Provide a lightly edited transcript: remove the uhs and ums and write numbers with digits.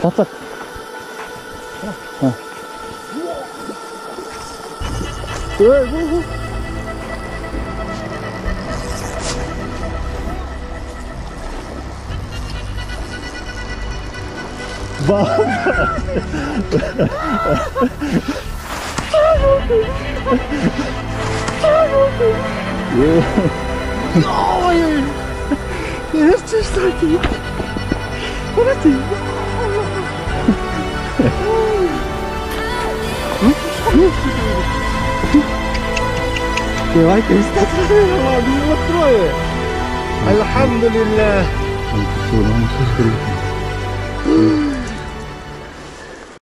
Patlak. Ha. Bak. Ой, я чувствую. Вот ты. Давайте استغفر الله. الحمد لله.